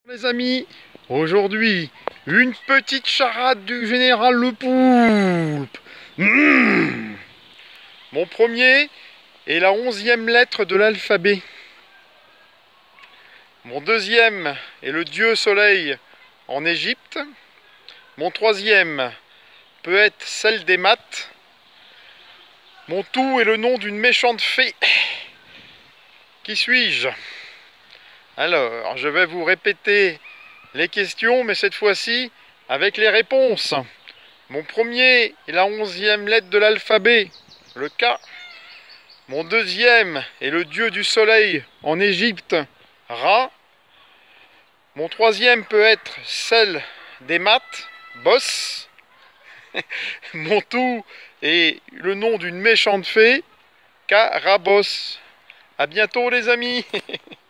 Les amis, aujourd'hui, une petite charade du général Le Poulpe. Mon premier est la 11e lettre de l'alphabet. Mon deuxième est le dieu soleil en Égypte. Mon troisième peut être celle des maths. Mon tout est le nom d'une méchante fée. Qui suis-je? Alors, je vais vous répéter les questions, mais cette fois-ci avec les réponses. Mon premier est la 11e lettre de l'alphabet, le K. Mon deuxième est le dieu du soleil en Égypte, Ra. Mon troisième peut être celle des maths, Boss. Mon tout est le nom d'une méchante fée, Karabos. À bientôt les amis.